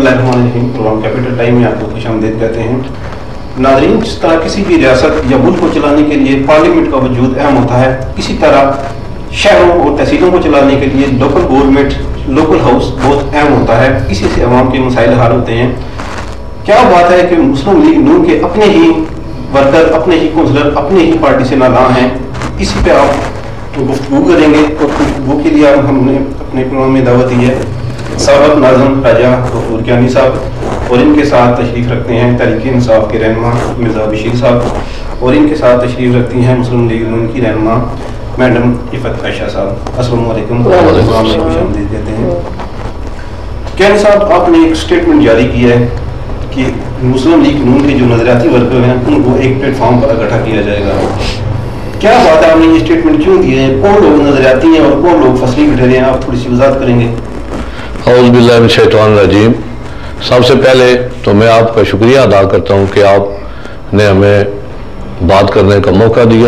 Programme capital time میں آپ کو خوش آمدید کہتے ہیں. ناظرین، جس طرح کسی بھی ریاست یا ملک کو چلانے کے لیے پارلیمنٹ کا وجود اہم ہوتا ہے، اسی طرح شہروں اور تحصیلوں کو چلانے کے لیے لوکل گورنمنٹ، لوکل ہاؤس بہت اہم ہوتا ہے. اسی سے عوام کے مسائل حل ہوتے ہیں. کیا بات ہے کہ مسلم لیگ نون کے اپنے ہی ورکر، اپنے ہی کونسلر، اپنے ہی پارٹی سے نالاں ہیں. اسی پہ آپ گفتگو کریں گے اور گفتگو کے لیے ہم نے اپنے پروگرام میں دعوت دی ہے سابق ناظم راجہ غفور کیانی صاحب، اور ان کے ساتھ تشریف رکھتے ہیں تحریک انصاف کے رہنما مرزا بشیر صاحب، اور ان کے ساتھ تشریف رکھتی ہیں مسلم لیگ نون کی رہنما میڈم عفت عائشہ صاحب. السلام علیکم. پروگرام میں خوش آمدید کہتے ہیں. کیانی صاحب، آپ نے ایک اسٹیٹمنٹ جاری کی ہے کہ مسلم لیگ نون کے جو نظریاتی ورکر ہیں ان کو ایک پلیٹ فارم پر اکٹھا کیا جائے گا. کیا بات ہے، آپ نے یہ اسٹیٹمنٹ کیوں دی ہے؟ کون لوگ نظریاتی ہیں اور کون لوگ فصلی ٹھہرے ہیں؟ آپ تھوڑی سی وضاحت کریں گے. اعوذ باللہ من الشیطان الرجیم. سب سے پہلے تو میں آپ کا شکریہ ادا کرتا ہوں کہ آپ نے ہمیں بات کرنے کا موقع دیا.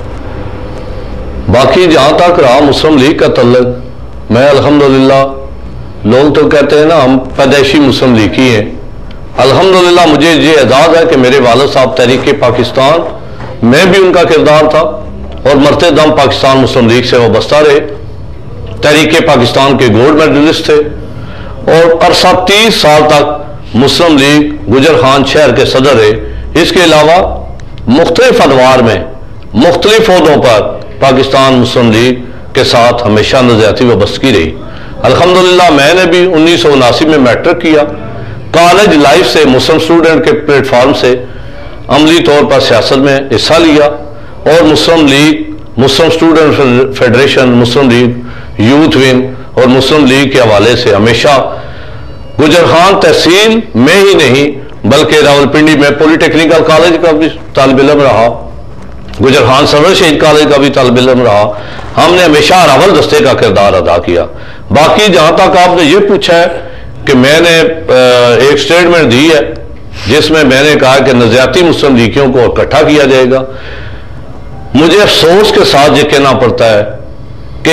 باقی جہاں تک رہا مسلم لیگ کا تعلق، میں الحمدللہ، لوگ تو کہتے ہیں نا ہم پیدائشی مسلم لیگ ہی ہیں. الحمدللہ مجھے یہ اعزاز ہے کہ میرے والد صاحب تحریک پاکستان میں بھی ان کا کردار تھا اور مرتے دم پاکستان مسلم لیگ سے وابستہ رہے. تحریک پاکستان کے گولڈ میڈلسٹ تھے اور عرصہ 30 سال تک مسلم لیگ گجر خان شہر کے صدر رہے. اس کے علاوہ مختلف ادوار میں مختلف عہدوں پر پاکستان مسلم لیگ کے ساتھ ہمیشہ نظریاتی وابستگی رہی. الحمدللہ میں نے بھی 1979 میں میٹرک کیا. کالج لائف سے مسلم اسٹوڈنٹ کے پلیٹ فارم سے عملی طور پر سیاست میں حصہ لیا اور Muslim League, Muslim Student Federation, Muslim League Youth Wing اور مسلم لیگ کے حوالے سے ہمیشہ گجر خان تحصیل میں ہی نہیں بلکہ راولپنڈی میں پولی ٹیکنیکل کالج کا بھی طالب علم رہا، گجر خان سرور شہید کالج کا بھی طالب علم رہا. ہم نے ہمیشہ راول دستے کا کردار ادا کیا. باقی جہاں تک آپ نے یہ پوچھا ہے کہ میں نے ایک سٹیٹمنٹ دی ہے جس میں نے کہا کہ نظریاتی مسلم لیگیوں کو اکٹھا کیا جائے گا، مجھے افسوس کے ساتھ یہ کہنا پڑتا ہے کہ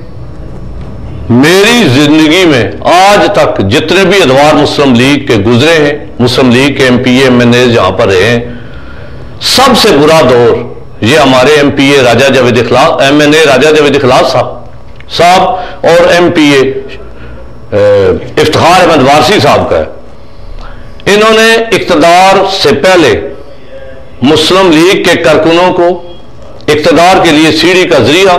میری زندگی میں آج تک جتنے بھی ادوار مسلم لیگ کے گزرے ہیں، مسلم لیگ کے M P A, M N A جہاں پر رہے ہیں، سب سے برا دور یہ ہمارے M P a Raja Javed Ikhlas, M N A Raja Javed Ikhlas صاحب اور M P A Iftikhar Ahmed Warsi صاحب کا ہے. انہوں نے اقتدار سے پہلے مسلم لیگ کے کارکنوں کو اقتدار کے لیے سیڑھی کا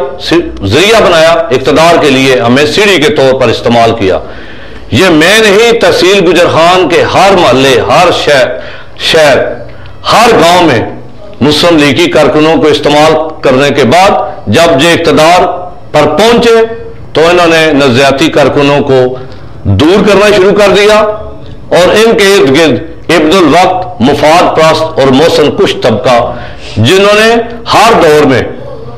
ذریعہ بنایا، اقتدار کے لیے ہمیں سیڑھی کے طور پر استعمال کیا. یہ میں نہیں، تحصیل گجر خان کے ہر محلے، ہر شہر، ہر گاؤں میں مسلم لیگی کارکنوں کو استعمال کرنے کے بعد جب یہ اقتدار پر پہنچے تو انہوں نے نظریاتی کارکنوں کو دور کرنا شروع کر دیا اور ان کے ارد گرد ابن الوقت، مفاد پرست اور محسن کش طبقہ، جنہوں نے ہر دور میں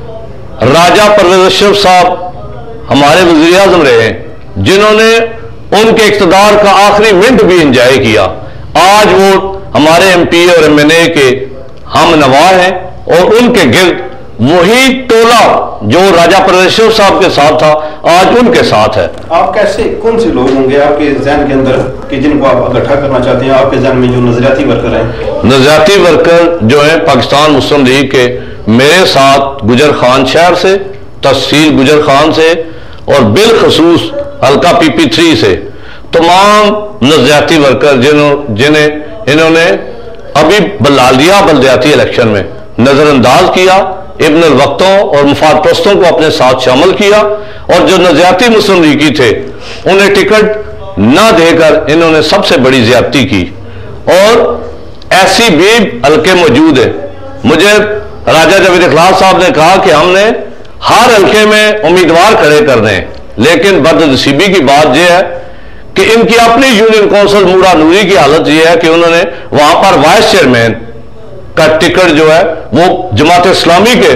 راجہ پرویز اشرف صاحب ہمارے وزیر اعظم رہے ہیں، جنہوں نے ان کے اقتدار کا آخری منٹ بھی انجوائے کیا، آج وہ ہمارے ایم پی اے اور ایم این اے کے ہم نوا ہیں اور ان کے گرد وہی ٹولہ جو راجہ پرویز اشرف صاحب کے ساتھ تھا آج ان کے ساتھ ہے. آپ کیسے، کون سے لوگ ہوں گے آپ کے ذہن کے اندر کہ جن کو آپ اکٹھا کرنا چاہتے ہیں آپ کے ذہن میں جو نظریاتی ورکر ہیں؟ نظریاتی ورکر جو ہیں پاکستان مسلم لیگ کے میرے ساتھ گجر خان شہر سے، تحصیل گجر خان سے اور بالخصوص حلقہ پی پی 3 سے تمام نظریاتی ورکر جنہیں انہوں نے ابھی بلالیا بلدیاتی الیکشن میں نظر انداز کیا، ابن الوقتوں اور مفاد پرستوں کو اپنے ساتھ شامل کیا اور جو نظریاتی مسلم لیگی تھے انہیں ٹکٹ نہ دے کر انہوں نے سب سے بڑی زیادتی کی. اور ایسی بھی حلقے موجود ہیں. مجھے راجہ جاوید اخلاص صاحب نے کہا کہ ہم نے ہر حلقے میں امیدوار کھڑے کرنے ہیں، لیکن بدنصیبی کی بات یہ ہے کہ ان کی اپنی یونین کونسل موڑا نوری کی حالت یہ ہے کہ انہوں نے وہاں پر وائس چیئرمین کا ٹکٹ جو ہے وہ جماعت اسلامی کے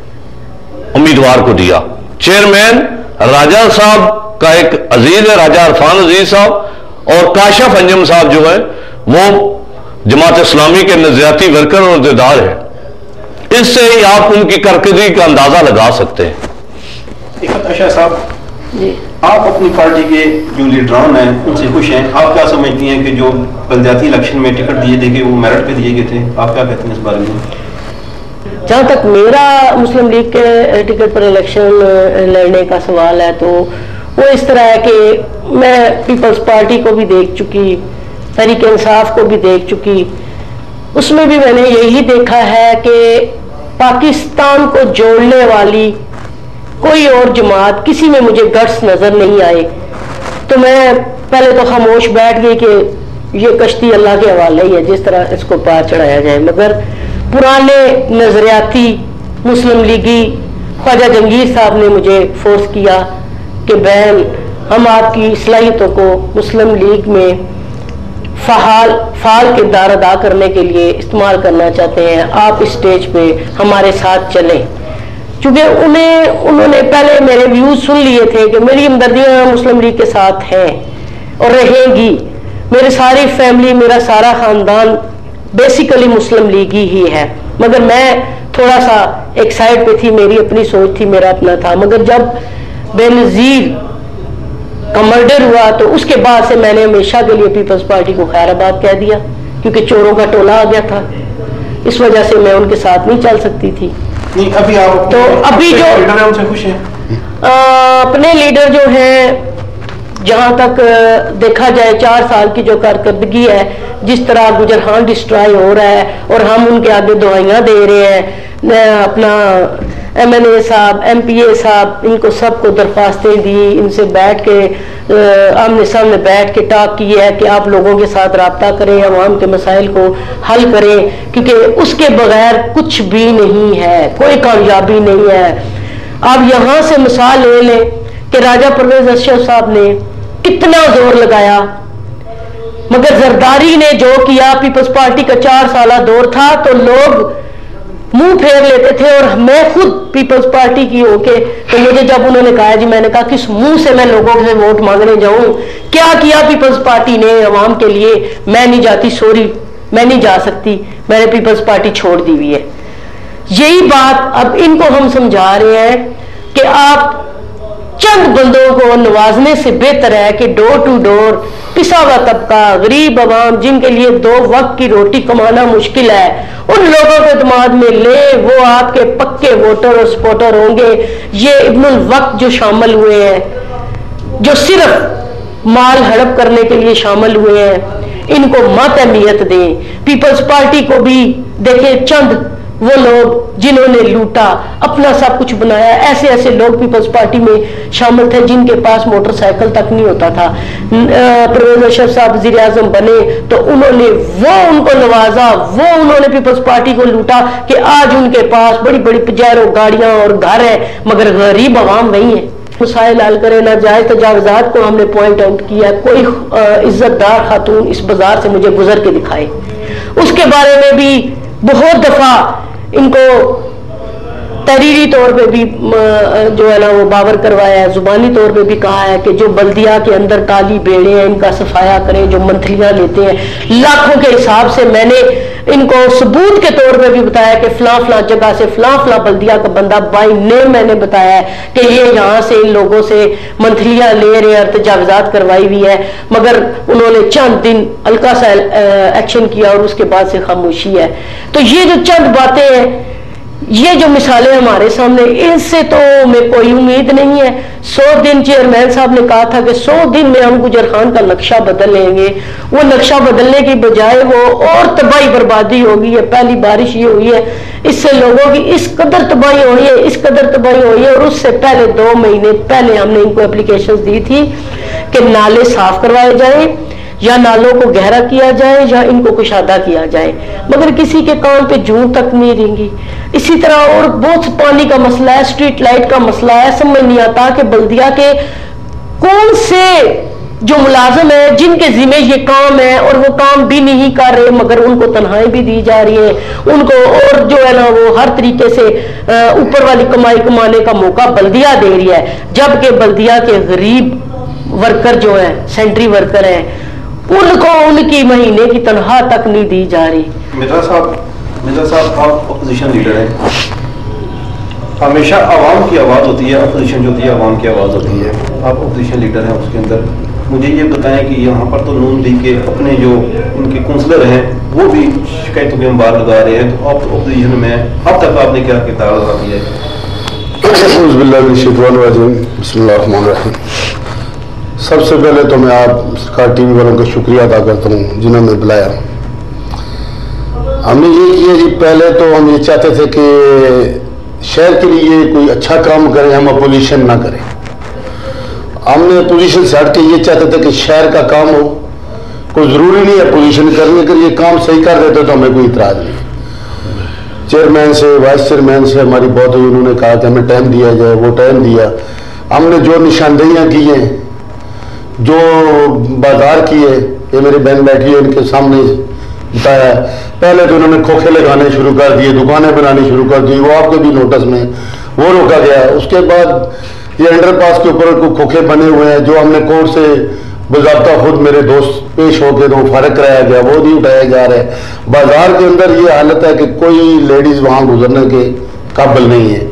امیدوار کو دیا. چیئرمین راجہ صاحب کا ایک عزیز ہے، راجہ عرفان عزیز صاحب، اور کاشف انجم صاحب جو ہے وہ جماعت اسلامی کے نظریاتی ورکر اور عہدیدار ہیں. اس سے ہی آپ ان کی کارکردگی کا اندازہ لگا سکتے ہیں. عفت عائشہ صاحب، جی آپ اپنی پارٹی کے جو لیڈران ہیں ان سے خوش ہیں؟ آپ کیا سمجھتی ہیں کہ جو بلدیاتی الیکشن میں ٹکٹ دیے تھے کہ وہ میرٹ پہ دیے گئے تھے، آپ کیا کہتے ہیں اس بارے میں؟ جہاں تک میرا مسلم لیگ کے ٹکٹ پر الیکشن لڑنے کا سوال ہے تو وہ اس طرح ہے کہ میں پیپلز پارٹی کو بھی دیکھ چکی، تحریک انصاف کو بھی دیکھ چکی، اس میں بھی میں نے یہی دیکھا ہے کہ پاکستان کو جوڑنے والی کوئی اور جماعت کسی میں مجھے گٹس نظر نہیں آئے، تو میں پہلے تو خاموش بیٹھ گئی کہ یہ کشتی اللہ کے حوالے ہی ہے، جس طرح اس کو پار چڑھایا جائے۔ مگر پرانے نظریاتی مسلم لیگی خواجہ جہانگیر صاحب نے مجھے فورس کیا کہ بہن ہم آپ کی صلاحیتوں کو مسلم لیگ میں فعال کردار ادا کرنے کے لیے استعمال کرنا چاہتے ہیں، آپ اس سٹیج پہ ہمارے ساتھ چلیں۔ چونکہ انہوں نے پہلے میرے ویوز سن لیے تھے کہ میری ہمدردیاں مسلم لیگ کے ساتھ ہیں اور رہیں گی، میری ساری فیملی، میرا سارا خاندان بیسیکلی مسلم لیگی ہی ہے، مگر میں تھوڑا سا ایک سائڈ پہ تھی، میری اپنی سوچ تھی، میرا اپنا تھا۔ مگر جب بے نظیر کا مرڈر ہوا تو اس کے بعد سے میں نے ہمیشہ کے لیے پیپلز پارٹی کو خیر آباد کہہ دیا، کیونکہ چوروں کا ٹولہ آ گیا تھا، اس وجہ سے میں ان کے ساتھ نہیں چل سکتی تھی۔ ابھی آپ تو ابھی جو ان سے خوش ہیں؟ اپنے لیڈر جو ہیں، جہاں تک دیکھا جائے 4 سال کی جو کارکردگی ہے، جس طرح گجرہان ڈسٹرائی ہو رہا ہے اور ہم ان کے آگے دعائیاں دے رہے ہیں، اپنا ایم این اے صاحب، ایم پی اے صاحب، ان کو سب کو درخواستیں دی، ان سے بیٹھ کے آمنے سامنے بیٹھ کے ٹاک کی ہے کہ آپ لوگوں کے ساتھ رابطہ کریں، عوام کے مسائل کو حل کریں، کیونکہ اس کے بغیر کچھ بھی نہیں ہے، کوئی کامیابی نہیں ہے۔ آپ یہاں سے مثال لے لیں کہ راجہ پرویز اشرف صاحب نے کتنا زور لگایا، مگر زرداری نے جو کیا، پیپلز پارٹی کا 4 سالہ دور تھا تو لوگ منہ پھیر لیتے تھے، اور میں خود پیپلز پارٹی کی ہو کے تو مجھے جب انہوں نے کہا، جی میں نے کہا کس منہ سے میں لوگوں سے ووٹ مانگنے جاؤں، کیا کیا پیپلز پارٹی نے عوام کے لیے، میں نہیں جاتی، سوری میں نہیں جا سکتی، میں نے پیپلز پارٹی چھوڑ دی ہوئی ہے۔ یہی بات اب ان کو ہم سمجھا رہے ہیں کہ آپ چند بندوں کو نوازنے سے بہتر ہے کہ ڈور ٹو ڈور پسا ہوا طبقہ، غریب عوام جن کے لیے 2 وقت کی روٹی کمانا مشکل ہے، ان لوگوں کو اعتماد میں لے، وہ آپ کے پکے ووٹر اور سپورٹر ہوں گے۔ یہ ابن الوقت جو شامل ہوئے ہیں، جو صرف مال ہڑپ کرنے کے لیے شامل ہوئے ہیں، ان کو مت اہمیت دیں۔ پیپلز پارٹی کو بھی دیکھیں، چند وہ لوگ جنہوں نے لوٹا، اپنا سب کچھ بنایا، ایسے ایسے لوگ پیپلز پارٹی میں شامل تھے جن کے پاس موٹر سائیکل تک نہیں ہوتا تھا۔ پرویز اشرف صاحب وزیر اعظم بنے تو انہوں نے وہ ان کو نوازا، وہ انہوں نے پیپلز پارٹی کو لوٹا کہ آج ان کے پاس بڑی بڑی پجیرو گاڑیاں اور گھر ہیں، مگر غریب عوام وہی ہیں۔ مسائل حل کرے، ناجائز تجاوزات کو ہم نے پوائنٹ آؤٹ کیا، کوئی عزت دار خاتون اس بازار سے مجھے گزر کے دکھائے، اس کے بارے میں بھی بہت دفعہ ان کو تحریری طور پہ بھی جو ہے نا وہ باور کروایا ہے، زبانی طور پہ بھی کہا ہے کہ جو بلدیہ کے اندر کالی بیڑے ہیں ان کا صفایا کریں، جو منتھلیاں لیتے ہیں لاکھوں کے حساب سے، میں نے ان کو ثبوت کے طور پہ بھی بتایا کہ فلاں فلاں جگہ سے فلاں فلاں بلدیہ کا بندہ بائی نیم میں نے بتایا ہے کہ یہ یہاں سے ان لوگوں سے منتھلیاں لے رہے ہیں اور تجاوزات کروائی ہوئی ہے، مگر انہوں نے چند دن ہلکا سا ایکشن کیا اور اس کے بعد سے خاموشی ہے۔ تو یہ جو چند باتیں ہیں، یہ جو مثالیں ہمارے سامنے، ان سے تو میں کوئی امید نہیں ہے۔ 100 دن چیئرمین صاحب نے کہا تھا کہ 100 دن میں ہم گجر خان کا نقشہ بدل لیں گے، وہ نقشہ بدلنے کی بجائے وہ اور تباہی بربادی ہوگی ہے۔ پہلی بارش یہ ہوئی ہے، اس سے لوگوں کی اس قدر تباہی ہوئی ہے، اس قدر تباہی ہوئی ہے، اور اس سے پہلے 2 مہینے پہلے ہم نے ان کو اپلیکیشنز دی تھی کہ نالے صاف کروائے جائیں، یا نالوں کو گہرا کیا جائے، یا ان کو کشادہ کیا جائے، مگر کسی کے کان پہ جوں تک نہیں رہیں گی۔ اسی طرح اور بہت پانی کا مسئلہ ہے، اسٹریٹ لائٹ کا مسئلہ ہے، سمجھ نہیں آتا کہ بلدیہ کے کون سے جو ملازم ہیں جن کے ذمہ یہ کام ہے اور وہ کام بھی نہیں کر رہے، مگر ان کو تنخواہیں بھی دی جا رہی ہیں، ان کو اور جو ہے نا وہ ہر طریقے سے اوپر والی کمائی کمانے کا موقع بلدیہ دے رہی ہے، جبکہ بلدیہ کے غریب ورکر جو ہیں، سینٹری ورکر ہیں، ان کو ان کی مہینے کی تنخواہ تک نہیں دی جا رہی۔ مرزا صاحب آپ اپوزیشن لیڈر ہیں، ہمیشہ عوام کی آواز ہوتی ہے، اپوزیشن جو ہوتی ہے عوام کی آواز ہوتی ہے، آپ اپوزیشن لیڈر ہیں اس کے اندر، مجھے یہ بتائیں کہ یہاں پر تو نون لیگ کے اپنے جو ان کے کونسلر ہیں وہ بھی شکایتوں کے انبار لگا رہے ہیں، تو آپ اپوزیشن میں اب تک آپ نے کیا کردار ادا کیا ہے؟ اعوذ باللہ من الشیطان الرجیم، بسم اللہ الرحمن الرحیم۔ سب سے پہلے تو میں آپ سرکار ٹی وی والوں کا شکریہ ادا کرتا ہوں جنہوں نے بلایا۔ ہم نے یہ کیا جی، پہلے تو ہم یہ چاہتے تھے کہ شہر کے لیے کوئی اچھا کام کریں، ہم اپوزیشن نہ کریں۔ ہم نے اپوزیشن سے ہٹ کے یہ چاہتے تھے کہ شہر کا کام ہو، کوئی ضروری نہیں ہے اپوزیشن کرنے، اگر یہ کام صحیح کر دیتے تو ہمیں کوئی اعتراض نہیں۔ چیئرمین سے وائس چیئرمین سے ہماری بہت ہوئی، انہوں نے کہا کہ ہمیں ٹائم دیا جائے، وہ ٹائم دیا۔ ہم نے جو نشاندہیاں کی ہیں، جو بازار کیے، یہ میری بہن بیٹھی ہے ان کے سامنے بتایا، پہلے تو انہوں نے کھوکھے لگانے شروع کر دیے، دکانیں بنانی شروع کر دی، وہ آپ کے بھی نوٹس میں وہ روکا گیا۔ اس کے بعد یہ انڈر پاس کے اوپر کھوکھے بنے ہوئے ہیں جو ہم نے کورٹ سے باضابطہ خود میرے دوست پیش ہو کے تو فارغ کرایا گیا، وہ نہیں اٹھایا جا رہا ہے۔ بازار کے اندر یہ حالت ہے کہ کوئی لیڈیز وہاں گزرنے کے قابل نہیں ہے،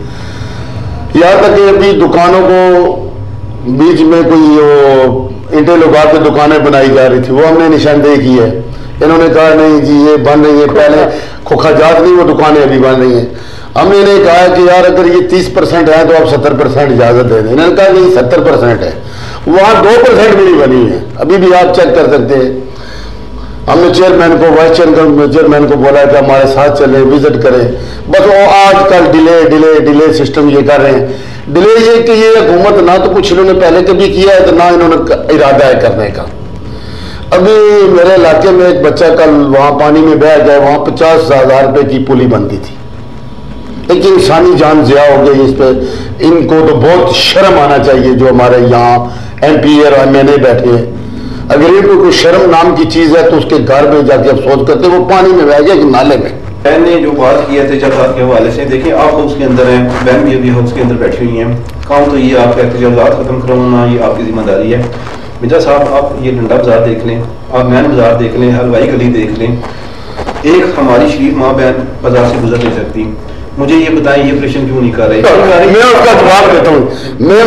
یہاں تک کہ ابھی دکانوں کو بیچ میں کوئی اینٹیں لگا کے دکانیں بنائی جا رہی تھی، وہ ہم نے نشاندہی کی ہے۔ انہوں نے کہا نہیں جی یہ بن رہی ہے، پہلے کھوکھا جات نہیں، وہ دکانیں ابھی بن رہی ہیں۔ ہم نے انہیں کہا کہ یار اگر یہ 30% ہے تو آپ 70% اجازت دے دیں۔ انہوں نے کہا نہیں 70% ہے، وہاں 2% بھی نہیں بنی ہے، ابھی بھی آپ چیک کر سکتے ہیں۔ ہم نے چیئرمین کو وائس چیئرمین کو بولا کہ ہمارے ساتھ چلیں، وزٹ کریں، بس وہ آج کل ڈیلے سسٹم یہ کر رہے ہیں۔ ڈیلے یہ کہ یہ حکومت نہ تو کچھ انہوں نے پہلے کبھی کیا ہے تو نہ انہوں نے ارادہ ہے کرنے کا۔ ابھی میرے علاقے میں ایک بچہ کل وہاں پانی میں بہہ گیا، وہاں 50,000 روپے کی پولی بنتی تھی، ایک انسانی جان ضیاء ہو گئی اس پہ۔ ان کو تو بہت شرم آنا چاہیے جو ہمارے یہاں ایم پی اور ایم این اے بیٹھے ہیں۔ اگر ان کو کوئی شرم نام کی چیز ہے تو اس کے گھر میں جا کے افسوس کرتے، وہ پانی میں بہہ گیا کہ نالے میں۔ بہن نے جو بات کی ہے تجاوزات کے حوالے سے، دیکھیں آپ اس کے اندر ہیں، بہن بھی ابھی اس کے اندر بیٹھی ہوئی ہیں، کام تو یہ آپ کا تجاوزات ختم کروانا یہ آپ کی ذمہ داری ہے۔ مرزا صاحب آپ یہ ڈنڈا بازار دیکھ لیں، آپ مین بازار دیکھ لیں، حلوائی گلی دیکھ لیں، ایک ہماری شریف ماں بہن بازار سے گزر نہیں سکتی۔ مجھے یہ بتائیں یہ آپریشن کیوں نہیں کر رہے؟ میں اس کا جواب دیتا ہوں،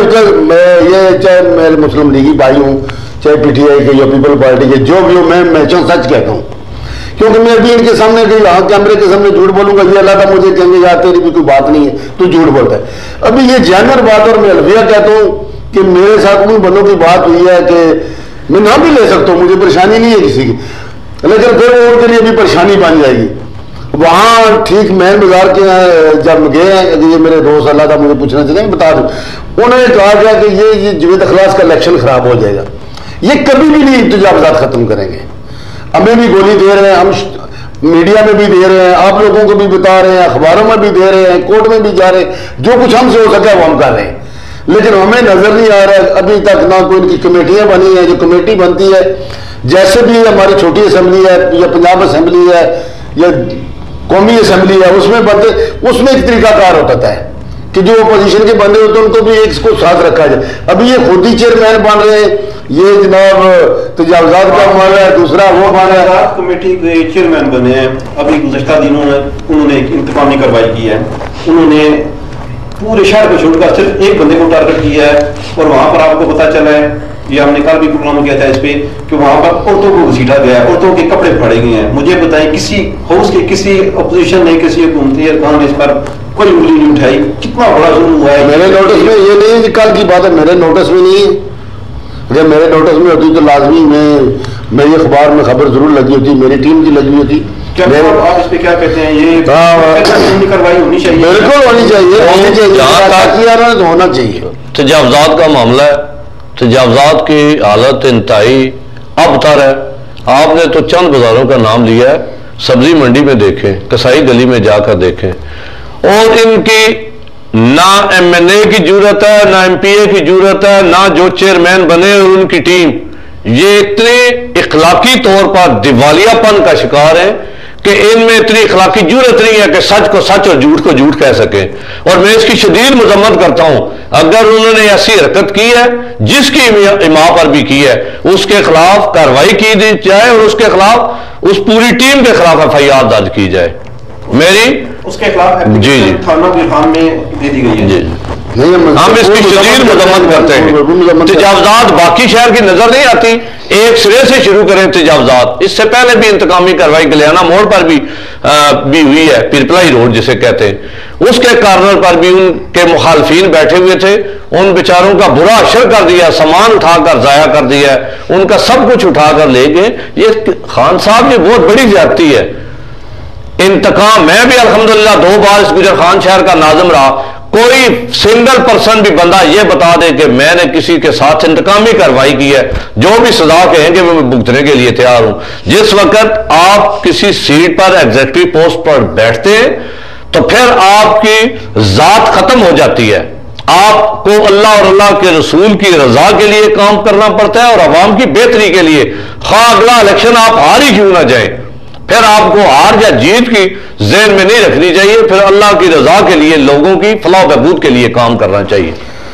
میں یہ چاہے میں مسلم لیگی بھائی ہوں، چاہے پی ٹی آئی کے یا پیپل پارٹی کے، جو بھی ہوں میں سچ کہتا ہوں، کیونکہ میں بھی ان کے سامنے کیمرے کے سامنے جھوٹ بولوں گا یہ اللہ تعالیٰ مجھے کہیں گے یار تیری بھی کوئی بات نہیں ہے تو جھوٹ بولتا ہے۔ ابھی یہ جانور بات، اور میں الفیہ کہتا ہوں کہ میرے ساتھ ان بندوں کی بات ہوئی ہے کہ میں نام بھی لے سکتا ہوں، مجھے پریشانی نہیں ہے کسی کی، لیکن پھر وہ ان کے لیے بھی پریشانی بن جائے گی۔ وہاں ٹھیک مین بازار کے جب گئے ہیں، یہ میرے دوست اللہ تعالیٰ مجھے پوچھنا چاہتے ہیں بتا دوں، انہوں نے کہا گیا کہ یہ جوید اخلاص کا الیکشن خراب ہو جائے گا، یہ کبھی بھی نہیں تجاوزات ختم کریں گے۔ ہمیں بھی گولی دے رہے ہیں، ہم میڈیا میں بھی دے رہے ہیں، آپ لوگوں کو بھی بتا رہے ہیں، اخباروں میں بھی دے رہے ہیں، کورٹ میں بھی جا رہے ہیں، جو کچھ ہم سے ہو سکے وہ ہم کر رہے ہیں، لیکن ہمیں نظر نہیں آ رہا ہے ابھی تک نہ کوئی ان کی کمیٹیاں بنی ہیں۔ جو کمیٹی بنتی ہے، جیسے بھی ہماری چھوٹی اسمبلی ہے یا پنجاب اسمبلی ہے یا قومی اسمبلی ہے، اس میں بنتے، اس میں ایک طریقہ کار ہوتا ہے کہ جو اپوزیشن کے بندے ہوتے ہیں ان کو بھی ایک کو ساتھ رکھا جائے۔ ابھی یہ خود ہی چیئرمین بن رہے ہیں، یہ جناب تجاوزات کا معاملہ ہے، دوسرا وہ بن رہا ہے۔ کمیٹی کے چیئرمین بنے ہیں، ابھی گزشتہ دنوں میں انہوں نے ایک انتقامی کارروائی کی ہے، انہوں نے پورے شہر کو چھوڑ کر صرف ایک بندے کو ٹارگٹ کیا ہے، اور وہاں پر آپ کو پتا چلا ہے، یہ ہم نے کل بھی پروگرام کیا تھا اس پہ، کہ وہاں پر عورتوں کو گھسیٹا گیا ہے، عورتوں کے کپڑے پھاڑے گئے ہیں۔ مجھے بتائیں کسی ہاؤس کے کسی اپوزیشن نے، کسی حکومتی ارکان نے اس پر کوئی انگلی نہیں اٹھائی؟ کتنا بڑا ظلم ہوا ہے۔ میرے نوٹس میں یہ نہیں ہے، کل کی بات ہے، میرے نوٹس میں نہیں ہے، اگر میرے نوٹس میں ہوتی تو لازمی میری اخبار میں خبر ضرور لگی ہوتی، میری ٹیم کی لگی ہوتی۔ آپ اس پہ کیا کہتے ہیں؟ یہ کارروائی ہونی چاہیے، بالکل ہونی چاہیے، ہونا چاہیے۔ تجاوزات کا معاملہ ہے، تجاوزات کی حالت انتہائی ابتر ہے۔ آپ نے تو چند بازاروں کا نام لیا ہے، سبزی منڈی میں دیکھیں، کسائی گلی میں جا کر دیکھیں، اور ان کی نہ ایم این اے کی ضرورت ہے، نہ ایم پی اے کی ضرورت ہے، نہ جو چیئرمین بنے اور ان کی ٹیم، یہ اتنے اخلاقی طور پر دیوالیہ پن کا شکار ہیں کہ ان میں اتنی اخلاقی جرت نہیں ہے کہ سچ کو سچ اور جھوٹ کو جھوٹ کہہ سکیں۔ اور میں اس کی شدید مذمت کرتا ہوں، اگر انہوں نے ایسی حرکت کی ہے جس کی اماں پر بھی کی ہے، اس کے خلاف کارروائی کی جائے اور اس کے خلاف، اس پوری ٹیم کے خلاف ایف آئی آر درج کی جائے۔ میری اس کے خلاف تھانہ برہان میں دے دی گئی ہے. ہم اس کی شدید مذمت کرتے ہیں. تجاوزات باقی شہر کی نظر نہیں آتی, ایک سرے سے شروع کریں تجاوزات. اس سے پہلے بھی انتقامی کارروائی گلیانہ موڑ پر بھی ہوئی ہے, پیرپلائی روڈ جسے کہتے ہیں, اس کے کارنر پر بھی ان کے مخالفین بیٹھے ہوئے تھے, ان بیچاروں کا برا اشر کر دیا, سامان اٹھا کر ضائع کر دیا, ان کا سب کچھ اٹھا کر لے گئے. یہ خان صاحب یہ بہت بڑی زیادتی ہے. انتقام, میں بھی الحمدللہ 2 بار اس گجر خان شہر کا ناظم رہا, کوئی سنگل پرسن بھی بندہ یہ بتا دے کہ میں نے کسی کے ساتھ انتقامی کارروائی کی ہے, جو بھی سزا کہیں گے میں بھگتنے کے لیے تیار ہوں. جس وقت آپ کسی سیٹ پر ایگزیکٹو پوسٹ پر بیٹھتے ہیں تو پھر آپ کی ذات ختم ہو جاتی ہے. آپ کو اللہ اور اللہ کے رسول کی رضا کے لیے کام کرنا پڑتا ہے اور عوام کی بہتری کے لیے. خواہ اگلا الیکشن آپ ہار ہی کیوں نہ جائیں, پھر آپ کو ہار یا جیت کی ذہن میں نہیں رکھنی چاہیے, پھر اللہ کی رضا کے لیے, لوگوں کی فلاح و بہبود کے لیے کام کرنا چاہیے.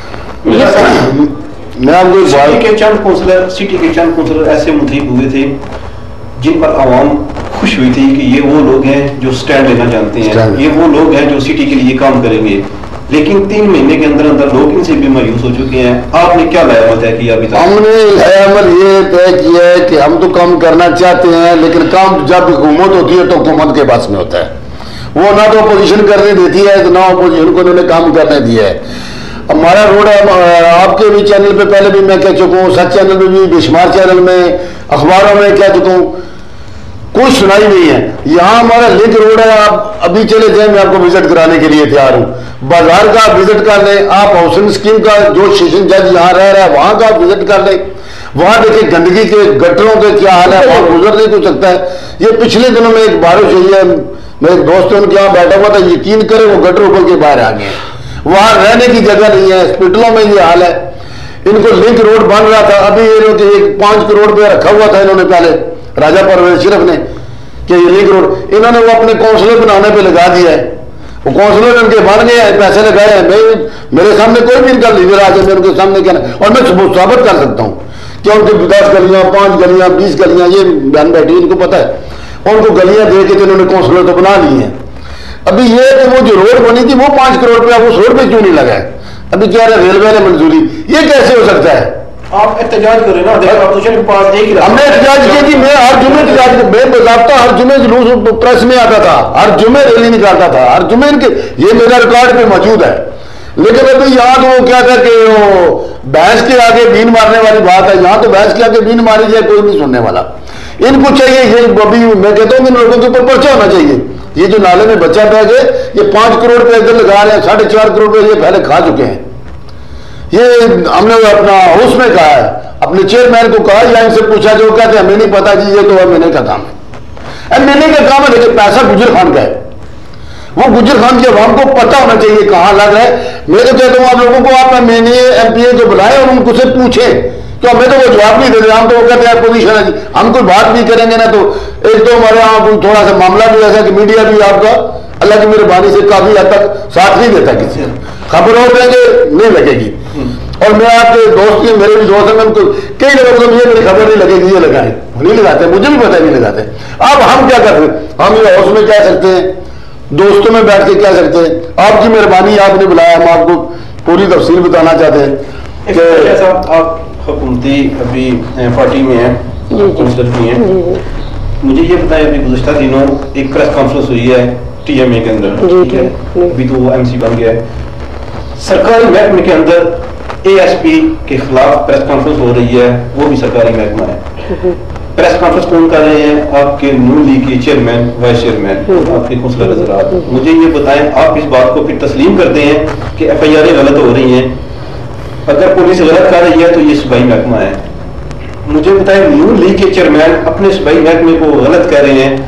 سٹی کے چند کونسلر ایسے منتخب ہوئے تھے جن پر عوام خوش ہوئی تھی کہ یہ وہ لوگ ہیں جو سٹینڈ لینا جانتے ہیں, یہ وہ لوگ ہیں جو سٹی کے لیے کام کریں گے, لیکن 3 مہینے کے اندر اندر لوگ ان سے بھی مایوس ہو چکے ہیں. آپ نے کیا لایا عمل طے کیا ابھی تک؟ ہم نے لایا عمل یہ طے کیا ہے کہ ہم تو کام کرنا چاہتے ہیں, لیکن کام جب حکومت ہوتی ہے تو حکومت کے پاس میں ہوتا ہے. وہ نہ تو اپوزیشن کرنے دیتی ہے, نہ اپوزیشن کو انہوں نے کام کرنے دیا ہے. ہمارا روڈ ہے, آپ کے بھی چینل پہ پہلے بھی میں کہہ چکا ہوں, سچ چینل پہ بھی, بے شمار چینل میں, اخباروں میں کہہ چکا ہوں, کوئی سنائی نہیں ہے. یہاں ہمارا لنک روڈ ہے, آپ ابھی چلے جائیں, میں آپ کو وزٹ کرانے کے لیے تیار ہوں. بازار کا وزٹ کر لیں, آپ ہاؤسنگ اسکیم کا جو سیشن جج یہاں رہ رہا ہے وہاں کا وزٹ کر لیں, وہاں دیکھیں گندگی کے گٹروں کے کیا حال ہے, وہاں گزر نہیں ہو سکتا ہے. یہ پچھلے دنوں میں ایک بارش ہوئی ہے, میرے دوست ان کے یہاں بیٹھا ہوا تھا, یقین کرے وہ گٹر اوپر کے باہر آ گئے, وہاں رہنے کی جگہ نہیں ہے. ہاسپٹلوں میں یہ حال ہے. ان کو لنک روڈ بن رہا تھا, ابھی یہ لوگ 5 کروڑ روپیہ رکھا ہوا تھا انہوں نے پہلے, راجہ پرویز شرف نے, کہ یہ لنک روڈ انہوں نے وہ اپنے کونسلر بنانے پہ لگا دیا ہے. وہ کونسلر ان کے بن گئے ہیں, پیسے لگائے ہیں. میرے سامنے کوئی بھی ان کا لیڈر آ جائے, میں ان کے سامنے کہنا, اور میں ثابت کر سکتا ہوں کہ ان کے 10 گلیاں, 5 گلیاں, 20 گلیاں, یہ بہن بیٹھی ان کو پتا ہے, ان کو گلیاں دے کے تو انہوں نے کونسلر تو بنا لی ہیں. ابھی یہ کہ وہ جو روڈ بنی تھی وہ 5 کروڑ روپیہ اس روڈ پہ کیوں نہیں لگا ہے؟ ابھی کیا رہا ریلوے نے منظوری, یہ کیسے ہو سکتا ہے؟ آپ احتجاج کریں نا, ہم نے احتجاج کیا کہ میں ہر جمعے احتجاج بے باضابطہ ہر جمعے جلوس پریس میں آتا تھا, ہر جمعے ریلی نکالتا تھا, ہر جمعے ان کے, یہ میرا ریکارڈ پہ موجود ہے. لیکن ابھی یہاں تو وہ کیا تھا کہ وہ بھینس کے آگے بین مارنے والی بات ہے, یہاں تو بھینس کے آگے بین ماری جائے کوئی نہیں سننے والا. ان کو چاہیے, یہ ابھی میں کہتا ہوں کہ ان لوگوں کے اوپر پرچہ ہونا چاہیے. یہ جو نالے میں بچہ بہ گئے, یہ 5 کروڑ روپے ادھر لگا رہے ہیں, 4.5 کروڑ روپے یہ پہلے کھا چکے ہیں. یہ ہم نے اپنا ہاؤس میں کہا ہے, اپنے چیئرمین کو کہا, یا ان سے پوچھا, جو کہتے ہیں ہمیں نہیں پتا جی, یہ تو ایم این اے کا کام ہے. ایم این اے کا کام ہے, لیکن پیسہ گجر خان کا ہے. وہ گجر خان کی عوام کو پتہ ہونا چاہیے کہاں لگ رہا ہے. میں تو کہتا ہوں آپ لوگوں کو, آپ M N A M P A کو بلائیں اور ان کو سے پوچھیں, تو ہمیں تو وہ جواب نہیں دیتے. ہم تو وہ کہتے ہیں اپوزیشن ہے جی, ہم کوئی بات نہیں کریں گے نا. تو ایک تو ہمارے یہاں کوئی تھوڑا سا معاملہ بھی ایسا کہ میڈیا بھی آپ کا اللہ کی مہربانی سے کافی حد تک ساتھ نہیں دیتا, کسی خبر ہو دیں گے نہیں لگے گی. اور میں آپ کے دوست کی, میرے بھی دوست ہیں, میں ان کو کئی لوگوں کو یہ میری خبر نہیں لگے گی, یہ لگائیں, نہیں لگاتے, مجھے بھی پتہ نہیں لگاتے. اب ہم کیا کرتے ہیں, ہم یہ ہاؤس میں کہہ سکتے ہیں, دوستوں میں بیٹھ کے کہہ سکتے ہیں, آپ کی مہربانی, آپ نے بلایا, ہم آپ کو پوری تفصیل بتانا چاہتے ہیں کہ آپ حکومتی ابھی پارٹی میں ہیں, کونسلر بھی ہیں. مجھے یہ بتائیں, ابھی گزشتہ دنوں ایک پریس کانفرنس ہوئی ہے ٹی ایم اے کے اندر, ابھی تو وہ ایم سی بن گیا ہے. سرکاری محکمے کے اندر اے ایس پی کے خلاف پریس کانفرنس ہو رہی ہے, وہ بھی سرکاری محکمہ ہے. پریس کانفرنس کون کر رہے ہیں؟ آپ کے نون لیگ کے چیئرمین, وائس چیئرمین, آپ کے کونسلر حضرات. مجھے یہ بتائیں, آپ اس بات کو پھر تسلیم کرتے ہیں کہ ایف آئی آریں غلط ہو رہی ہیں؟ اگر پولیس غلط کر رہی ہے تو یہ صوبائی محکمہ ہے. مجھے بتائیں, نون لیگ کے چیئرمین اپنے صوبائی محکمے کو غلط کہہ رہے ہیں,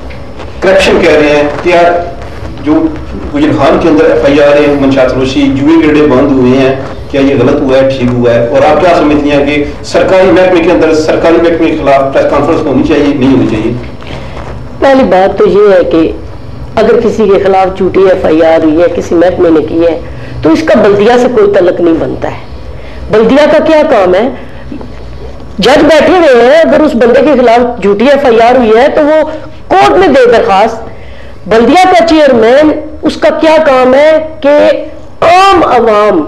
کرپشن کہہ رہے ہیں. کیا جو گجر خان کے اندر ایف آئی آر منشیات فروشی, جوئے گڈے بند ہوئے ہیں, کیا یہ غلط ہوا ہے, ٹھیک ہوا ہے؟ اور آپ کیا سمجھتی ہیں کہ سرکاری محکمے کے اندر سرکاری محکمے کے خلاف پریس کانفرنس ہونی چاہیے, نہیں ہونی چاہیے؟ پہلی بات تو یہ ہے کہ اگر کسی کے خلاف جھوٹی ایف آئی آر ہوئی ہے, کسی محکمے نے کی ہے, تو اس کا بلدیہ سے کوئی تعلق نہیں بنتا ہے. بلدیہ کا کیا کام ہے؟ جج بیٹھے ہوئے ہیں, اگر اس بندے کے خلاف جھوٹی ایف آئی آر ہوئی ہے تو وہ کورٹ میں دے درخواست, بلدیہ کا چیئرمین اس کا کیا کام ہے کہ عام عوام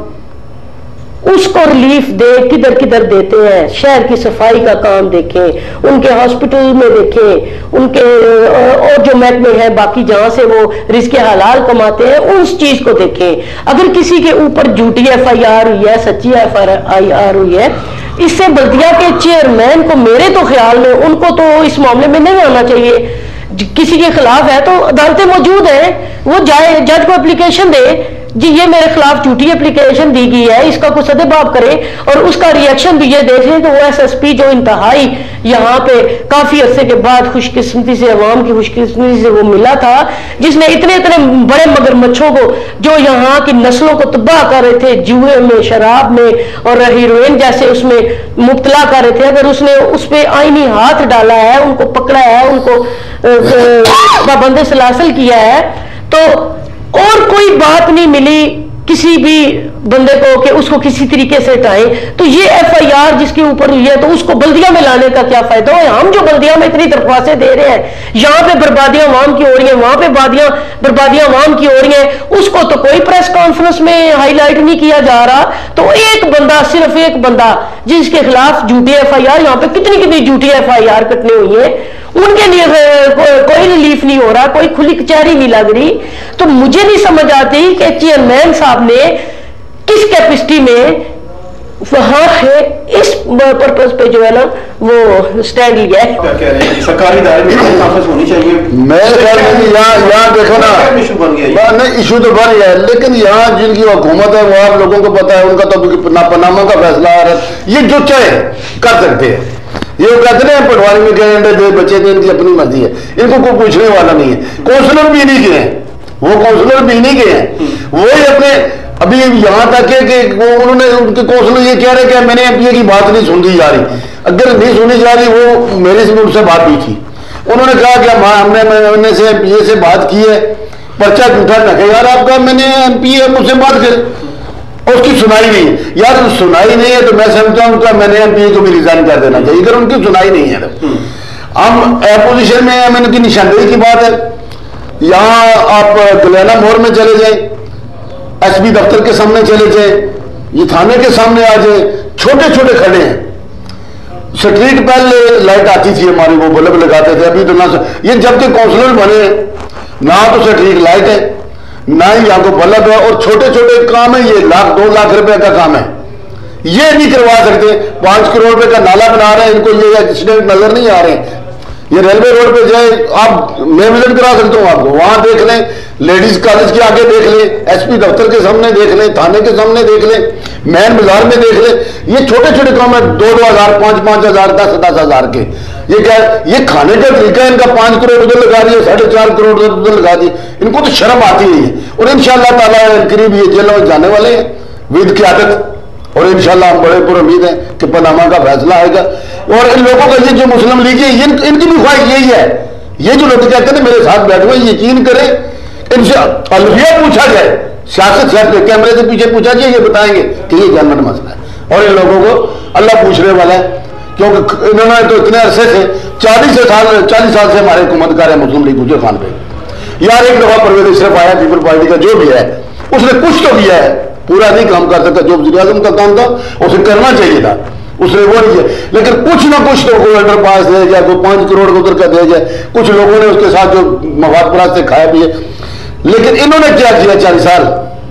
اس کو ریلیف دے، کدھر کدھر دیتے ہیں، شہر کی صفائی کا کام دیکھیں، ان کے ہاسپٹل میں دیکھیں، ان کے اور جو محکمے ہیں باقی جہاں سے وہ رزق حلال کماتے ہیں اس چیز کو دیکھیں. اگر کسی کے اوپر جھوٹی ایف آئی آر ہوئی ہے، سچی ایف آئی آر ہوئی ہے، اس سے بلدیہ کے چیئرمین کو میرے تو خیال میں ان کو تو اس معاملے میں نہیں آنا چاہیے. کسی کے خلاف ہے تو عدالتیں موجود ہیں، وہ جائے جج کو اپلیکیشن دے، جی یہ میرے خلاف جھوٹی اپلیکیشن دی گئی ہے، اس کا کوئی سدباب کرے، اور اس کا ریئیکشن بھی یہ دیکھ لیں کہ وہ ایس ایس پی جو انتہائی یہاں پہ کافی عرصے کے بعد خوش قسمتی سے، عوام کی خوش قسمتی سے وہ ملا تھا، جس نے اتنے بڑے مگرمچھوں کو جو یہاں کی نسلوں کو تباہ کر رہے تھے، جوئے میں، شراب میں اور ہیروئن جیسے اس میں مبتلا کر رہے تھے، اگر اس نے اس پہ آئینی ہاتھ ڈالا ہے، ان کو پکڑا ہے، ان کو پابند سلاسل کیا ہے، تو اور کوئی بات نہیں ملی کسی بھی بندے کو کہ اس کو کسی طریقے سے ہٹائیں، تو یہ ایف آئی آر جس کے اوپر ہوئی ہے تو اس کو بلدیہ میں لانے کا کیا فائدہ ہے؟ ہم جو بلدیہ میں اتنی درخواستیں دے رہے ہیں، یہاں پہ بربادیاں عوام کی ہو رہی ہیں، وہاں پہ بربادیاں عوام کی ہو رہی ہیں، اس کو تو کوئی پریس کانفرنس میں ہائی لائٹ نہیں کیا جا رہا. تو ایک بندہ، صرف ایک بندہ جس کے خلاف جھوٹی ایف آئی آر، یہاں پہ کتنی جھوٹی ایف آئی آر کٹنے ہوئی ہیں، ان کے لیے کوئی ریلیف نہیں ہو رہا، کوئی کھلی کچہری نہیں لگ رہی. تو مجھے نہیں سمجھ آتی کہ چیئرمین صاحب نے کس کیپیسٹی میں وہاں ہے اس پرپز پہ جو ہے نا وہ سٹینڈ لیا ہے. کیا کہہ رہے ہیں سرکاری ادارے میں نافذ ہونی چاہیے؟ میں خیال میں یہاں دیکھو نا، نہیں ایشو تو بن گیا ہے، لیکن یہاں جن کی حکومت ہے وہ آپ لوگوں کو پتا ہے، ان کا تو پاناما کا فیصلہ آ رہا ہے، یہ جو چاہے کر سکتے ہیں. یہ کہتے ہیں پٹواری میں گئے انڈے دے بچے تھے، ان کی اپنی مرضی ہے، ان کو کوئی پوچھنے والا نہیں ہے. کونسلر بھی نہیں گئے ہیں، وہ کونسلر بھی نہیں گئے ہیں، وہی اپنے ابھی یہاں تک ہے کہ انہوں نے ان کے کونسلر یہ کہہ رہے کہ میں نے ایم پی اے کی بات نہیں سنی جا رہی. اگر نہیں سنی جا رہی، وہ میرے سے ان سے بات ہوئی تھی، انہوں نے کہا کہ ہم نے سے ایم پی اے سے بات کی ہے، پرچہ جھوٹا نہ کہ یار آپ کا میں نے ایم پی اے مجھ سے بات کر، اس کی سنائی نہیں ہے. یار سنائی نہیں ہے تو میں سمجھتا ہوں کہ میں نے ایم پی اے کو بھی ریزائن کر دینا چاہیے اگر ان کی سنائی نہیں ہے. ہم اپوزیشن میں ہم ان کی نشاندہی کی بات ہے. یہاں آپ گلینا مور میں چلے جائیں، ایس پی دفتر کے سامنے چلے جائیں، یہ تھانے کے سامنے آ جائیں، چھوٹے چھوٹے کھڑے ہیں. سٹریٹ پہلے لائٹ آتی تھی ہماری، وہ بلب لگاتے تھے، ابھی تو نہ یہ جب کہ کونسلر بنے نہ تو سٹریٹ لائٹ ہے نہ ہی یہاں کو بلب ہے، اور چھوٹے چھوٹے کام ہیں، یہ 1-2 لاکھ روپے کا کام ہے، یہ نہیں کروا سکتے. 5 کروڑ روپے کا نالا بنا رہے ہیں، ان کو یہ ایکسیڈنٹ نظر نہیں آ رہے ہیں. یہ ریلوے روڈ پہ جائے آپ، میں وزٹ کرا سکتا ہوں آپ کو، وہاں دیکھ لیں، لیڈیز کالج کے آگے دیکھ لیں، ایس پی دفتر کے سامنے دیکھ لیں، تھانے کے سامنے دیکھ لیں، مین بازار میں دیکھ لیں. یہ چھوٹے چھوٹے کام ہیں، 2-2 ہزار، 5-5 ہزار، 10-10 ہزار کے. یہ کیا ہے؟ یہ کھانے کا طریقہ ہے ان کا. 5 کروڑ ادھر لگا دیے، 4.5 کروڑ ادھر لگا دیے. ان کو تو شرم آتی نہیں ہے. اور انشاءاللہ تعالیٰ قریب یہ جیلوں میں جانے والے ہیں ود قیادت، اور انشاءاللہ ہم بڑے پر امید ہیں کہ پاناما کا فیصلہ آئے گا. اور ان لوگوں کا یہ جو مسلم لیگ ہے، ان کی بھی خواہش یہی ہے. یہ جو لوگ کہتے ہیں میرے ساتھ بیٹھے ہوئے، یقین کریں ان سے الفیہ پوچھا جائے، سیاست کیمرے سے پیچھے پوچھا جائے، یہ بتائیں گے کہ یہ جنرل مسئلہ ہے. اور ان لوگوں کو اللہ پوچھنے والا ہے، کیونکہ انہوں نے تو اتنے عرصے سے 40 سال سے ہمارے حکومت کار ہے مسلم لیگ گجر خان پہ. یار ایک دفعہ پرویز اشرف آیا پیپل پارٹی کا، جو بھی ہے اس نے کچھ تو کیا ہے، پورا نہیں کام کر سکتا. جو وزیر اعظم کا کام تھا اسے کرنا چاہیے تھا، اس نے وہ نہیں کیا، لیکن کچھ نہ کچھ تو کوئی انڈر پاس دے جائے، کوئی 5 کروڑ ادھر کا دے جائے. کچھ لوگوں نے اس کے ساتھ جو مفاد پرست سے کھایا بھی ہے. لیکن انہوں نے کیا کیا 40 سال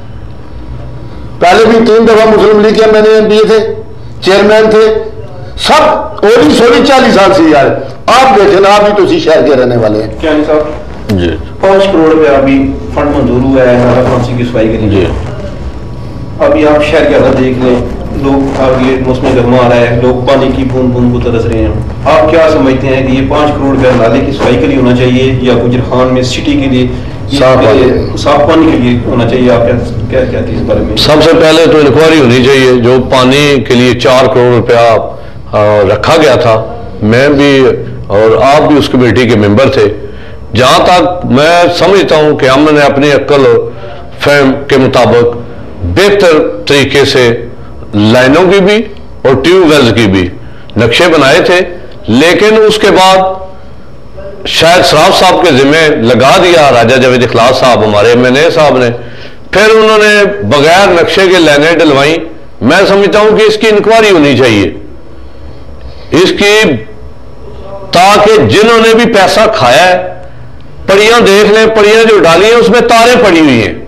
پہلے بھی 3 دفعہ مسلم لیگ کے میں نے ایم پی اے تھے، چیئرمین تھے، سب اولی سولی 40 سال سے. یار آپ دیکھیں نا، آپ بھی تو اسی شہر کے رہنے والے ہیں. کیا نہیں صاحب جی 5 کروڑ روپے ابھی فنڈ منظور ہوا ہے نالا فانسی کی صفائی کے لیے. ابھی آپ شہر کے حالت دیکھ لیں، لوگ آگے موسم گرما آ رہا ہے، لوگ پانی کی بوند بوند کو ترس رہے ہیں. آپ کیا سمجھتے ہیں کہ یہ 5 کروڑ روپے نالے کی صفائی کے لیے ہونا چاہیے یا گجر خان میں سٹی کے لیے صاف پانی کے لیے ہونا چاہیے؟ آپ کیا کہتے ہیں اس بارے میں؟ سب سے پہلے تو انکوائری ہونی چاہیے. جو پانی کے لیے 4 کروڑ روپیہ رکھا گیا تھا، میں بھی اور آپ بھی اس کمیٹی کے ممبر تھے. جہاں تک میں سمجھتا ہوں کہ ہم نے اپنی عقل فہم کے مطابق بہتر طریقے سے لائنوں کی بھی اور ٹیوب ویلز کی بھی نقشے بنائے تھے. لیکن اس کے بعد شاید سراف صاحب کے ذمہ لگا دیا راجہ جاوید اخلاص صاحب ہمارے MNA صاحب نے، پھر انہوں نے بغیر نقشے کے لائنیں ڈلوائیں. میں سمجھتا ہوں کہ اس کی انکوائری ہونی چاہیے اس کی، تاکہ جنہوں نے بھی پیسہ کھایا ہے پڑیاں دیکھ لیں، پڑیاں جو ڈالی ہیں اس میں تاریں پڑی ہوئی ہیں.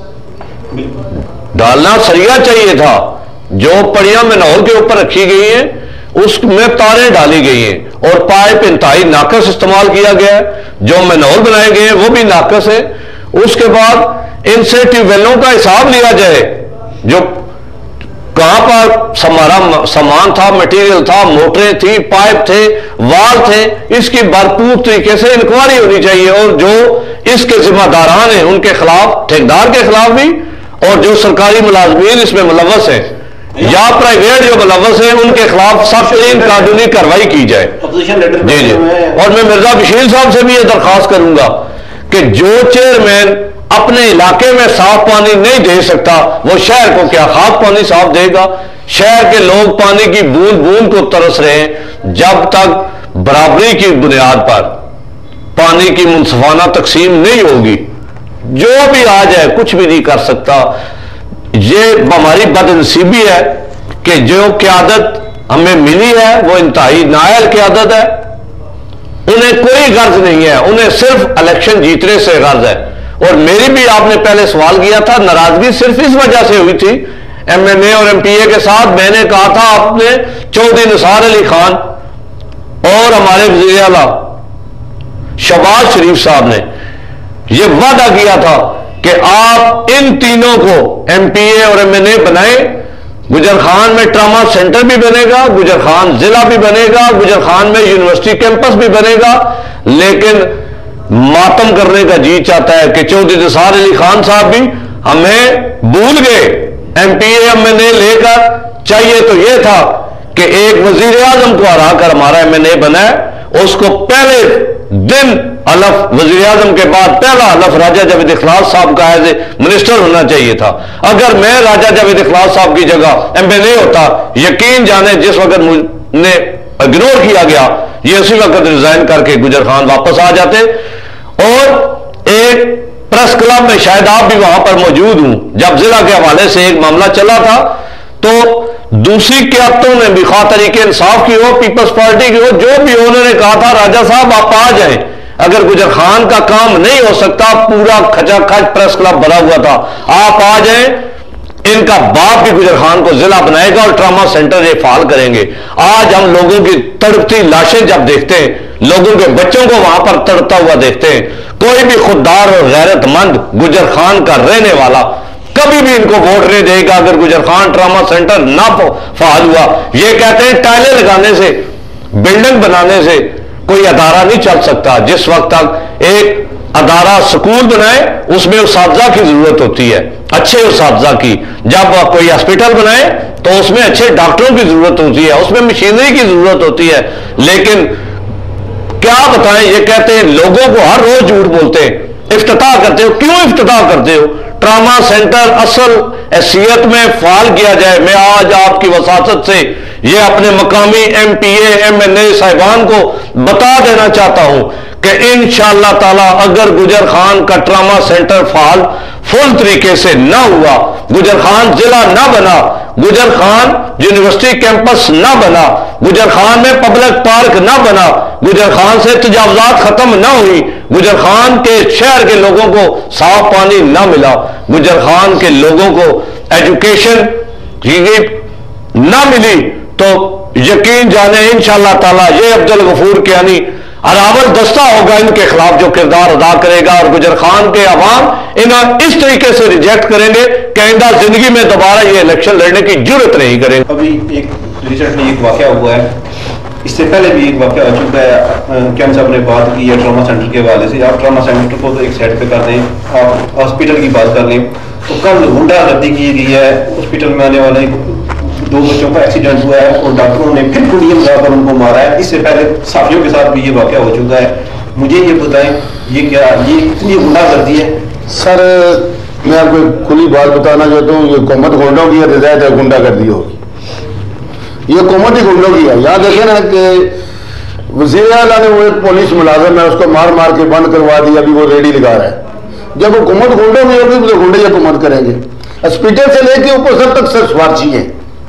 ڈالنا سریا چاہیے تھا. جو پڑیاں مینول کے اوپر رکھی گئی ہیں اس میں تاریں ڈالی گئی ہیں اور پائپ انتہائی ناقص استعمال کیا گیا ہے. جو مینول بنائے گئے ہیں وہ بھی ناقص ہے. اس کے بعد ان سے ٹیوب ویلوں کا حساب لیا جائے، جو کہاں پر ہمارا سامان تھا، مٹیریل تھا، موٹریں تھی، پائپ تھے، وال تھے. اس کی بھرپور طریقے سے انکوائری ہونی چاہیے اور جو اس کے ذمہ داران ہیں ان کے خلاف، ٹھیکیدار کے خلاف بھی، اور جو سرکاری ملازمین اس میں ملوث ہیں یا پرائیویٹ جو ملوث ہیں ان کے خلاف سخت ترین قانونی کارروائی کی جائے. جی جی. اور میں مرزا بشیر صاحب سے بھی یہ درخواست کروں گا کہ جو چیئرمین اپنے علاقے میں صاف پانی نہیں دے سکتا وہ شہر کو کیا خاص پانی صاف دے گا؟ شہر کے لوگ پانی کی بوند بوند کو ترس رہے ہیں. جب تک برابری کی بنیاد پر پانی کی منصفانہ تقسیم نہیں ہوگی، جو بھی آ جائے کچھ بھی نہیں کر سکتا. یہ ہماری بدنصیبی ہے کہ جو قیادت ہمیں ملی ہے وہ انتہائی نااہل قیادت ہے. انہیں کوئی غرض نہیں ہے، انہیں صرف الیکشن جیتنے سے غرض ہے. اور میری بھی آپ نے پہلے سوال کیا تھا، ناراضگی صرف اس وجہ سے ہوئی تھی MNA اور MPA کے ساتھ. میں نے کہا تھا آپ نے چودھری نثار علی خان اور ہمارے وزیر اعلیٰ شہباز شریف صاحب نے یہ وعدہ کیا تھا کہ آپ ان تینوں کو MPA اور MNA بنائیں. گجر خان میں ٹراما سینٹر بھی بنے گا، گجر خان ضلع بھی بنے گا، گجر خان میں یونیورسٹی کیمپس بھی بنے گا. لیکن ماتم کرنے کا جی چاہتا ہے کہ چودھری نثار علی خان صاحب بھی ہمیں بھول گئے. MPA MNA لے کر چاہیے تو یہ تھا کہ ایک وزیر اعظم کو ہرا کر ہمارا MNA بنا ہے، اس کو پہلے دن حلف وزیر اعظم کے بعد پہلا حلف راجہ جاوید اخلاص صاحب کا ایز اے منسٹر ہونا چاہیے تھا. اگر میں راجہ جاوید اخلاص صاحب کی جگہ MNA ہوتا، یقین جانے جس وقت نے اگنور کیا گیا یہ اسی وقت ریزائن کر کے گجر خان واپس آ جاتے. اور ایک پریس کلب میں شاید آپ بھی وہاں پر موجود ہوں، جب ضلع کے حوالے سے ایک معاملہ چلا تھا تو دوسری قیادتوں نے بھی خواہ تحریک انصاف کی ہو، پیپلز پارٹی کی ہو، جو بھی ہو، انہوں نے کہا تھا راجہ صاحب آپ آ جائیں. اگر گجر خان کا کام نہیں ہو سکتا، پورا کھچا کھچ پریس کلب بھرا ہوا تھا، آپ آ جائیں. ان کا باپ بھی گجر خان کو ضلع بنائے گا اور ٹراما سینٹر یہ فعال کریں گے. آج ہم لوگوں کی تڑپتی لاشیں جب دیکھتے ہیں، لوگوں کے بچوں کو وہاں پر تڑپتا ہوا دیکھتے ہیں، کوئی بھی خوددار اور غیرت مند گجر خان کا رہنے والا کبھی بھی ان کو ووٹ نہیں دے گا اگر گجر خان ٹراما سینٹر نہ فعال ہوا. یہ کہتے ہیں ٹائلیں لگانے سے، بلڈنگ بنانے سے کوئی ادارہ نہیں چل سکتا. جس وقت تک ایک ادارہ سکول بنائے اس میں اساتذہ کی ضرورت ہوتی ہے، اچھے اساتذہ کی. جب کوئی ہاسپٹل بنائے تو اس میں اچھے ڈاکٹروں کی ضرورت ہوتی ہے، اس میں مشینری کی ضرورت ہوتی ہے. لیکن کیا بتائیں، یہ کہتے ہیں لوگوں کو ہر روز جھوٹ بولتے ہیں، افتتاح کرتے ہو. کیوں افتتاح کرتے ہو؟ ٹراما سینٹر اصل حیثیت میں فعال کیا جائے. میں آج آپ کی وساطت سے یہ اپنے مقامی MPA MNA صاحبان کو بتا دینا چاہتا ہوں کہ انشاءاللہ تعالی اگر گجر خان کا ٹراما سینٹر فعال فل طریقے سے نہ ہوا، گجر خان ضلع نہ بنا، گجر خان یونیورسٹی کیمپس نہ بنا، گجر خان میں پبلک پارک نہ بنا، گجر خان سے تجاوزات ختم نہ ہوئی، گجر خان کے شہر کے لوگوں کو صاف پانی نہ ملا، گجر خان کے لوگوں کو ایجوکیشن نہ ملی، تو یقین جانے انشاءاللہ تعالی یہ عبدالغفور کیانی اراول دستہ ہوگا ان کے خلاف جو کردار ادا کرے گا. اور گجر خان کے عوام انہیں اس طریقے سے ریجیکٹ کریں گے کہ آئندہ زندگی میں دوبارہ یہ الیکشن لڑنے کی جرت نہیں کریں گے. ابھی ایک ریسنٹلی ایک واقعہ ہوا ہے، اس سے پہلے بھی ایک واقعہ ہو چکا ہے. کیم صاحب نے بات کی ہے ٹراما سینٹر کے حوالے سے. آپ ٹراما سینٹر کو تو ایک سائڈ پہ کر دیں، آپ ہاسپٹل کی بات کر لیں تو کل غنڈہ گردی کی گئی ہے. ہاسپٹل میں آنے والے 2 بچوں کا ایکسیڈنٹ ہوا ہے اور ڈاکٹروں نے پھر گولیاں لگا کر ان کو مارا ہے. اس سے پہلے صحافیوں کے ساتھ بھی یہ واقعہ ہو چکا ہے. مجھے یہ بتائیں یہ کیا یہ اتنی غنڈہ گردی ہے؟ سر میں آپ کو کھلی بات بتانا چاہتا ہوں، یہ حکومت گنڈوں کی ہدایت ہے غنڈہ گردی ہوگی، یہ حکومت ہی گنڈوں کی ہے. یہاں دیکھیں نا کہ वज़ीर आला ने वो एक पुलिस मुलाजिम है उसको मार मार के बंद करवा दिया, अभी वो रेडी लगा रहा है। जब हुकूमत गुंडों में होगी तो गुंडे हुकूमत करेंगे। हॉस्पिटल से लेके ऊपर सब तक सब सिफारशी हैं,